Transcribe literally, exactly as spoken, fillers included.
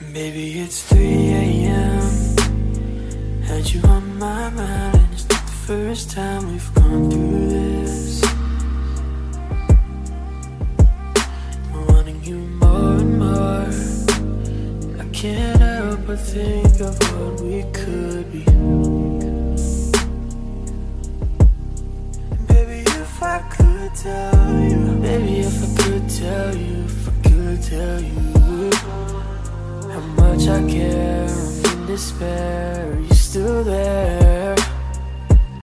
Baby, it's three a m Had you on my mind, and it's not the first time we've gone through this. I'm wanting you more and more. I can't help but think of what we could be. Baby, if I could tell you, baby, if I could tell you, if I could tell you how much I care, I'm in despair. Are you still there?